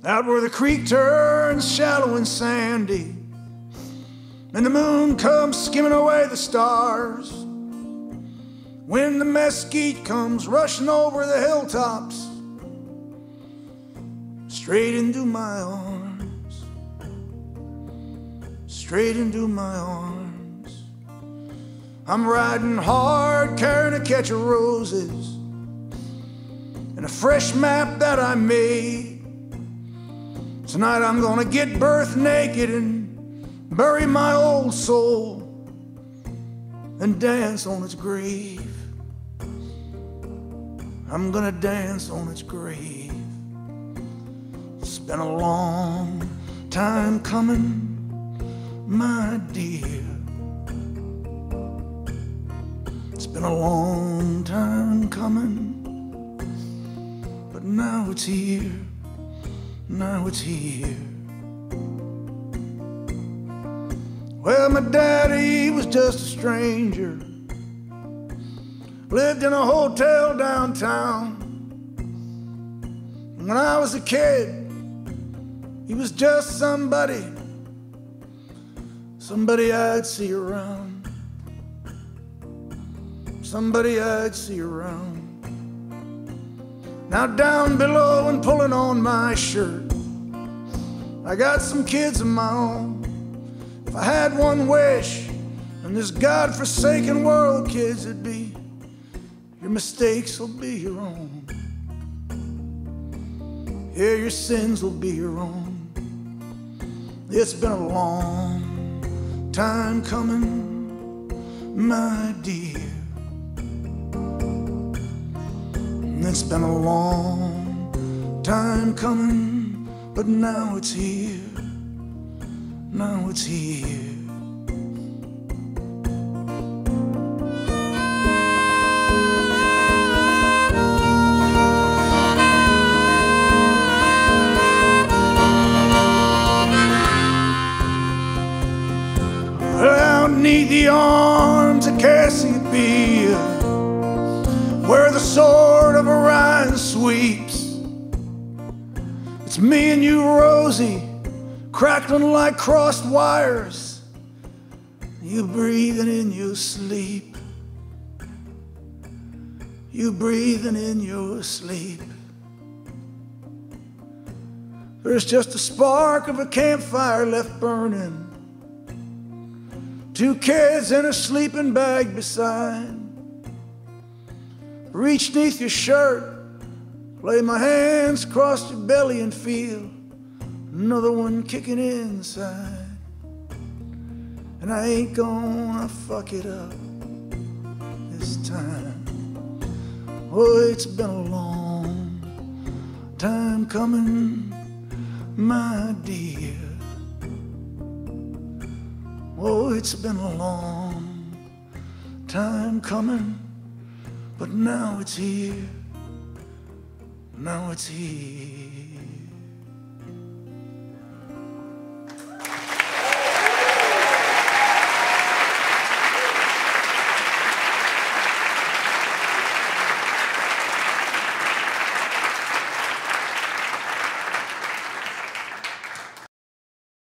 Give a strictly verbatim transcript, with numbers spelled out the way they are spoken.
out where the creek turns shallow and sandy, and the moon comes skimming away the stars. When the mesquite comes rushing over the hilltops, straight into my arms, straight into my arms. I'm riding hard, carrying a catch of roses and a fresh map that I made. Tonight I'm gonna get birth naked and bury my old soul and dance on its grave. I'm gonna dance on its grave. It's been a long time coming, my dear. It's been a long time coming, but now it's here, now it's here. Well, my daddy was just a stranger, lived in a hotel downtown. When I was a kid, he was just somebody, somebody I'd see around, somebody I'd see around. Now down below and pulling on my shirt, I got some kids of my own. If I had one wish in this God-forsaken world, kids, it'd be, your mistakes will be your own. Yeah, your sins will be your own. It's been a long time coming, my dear. It's been a long time coming, but now it's here, now it's here. Beneath the arms of Cassiopeia, where the sword of Orion sweeps, it's me and you, Rosie, crackling like crossed wires, you breathing in your sleep, you breathing in your sleep. There's just a spark of a campfire left burning, two kids in a sleeping bag beside. Reach neath your shirt, lay my hands across your belly and feel another one kicking inside. And I ain't gonna fuck it up this time. Oh, it's been a long time coming, my dear. Oh, it's been a long time coming, but now it's here, now it's here.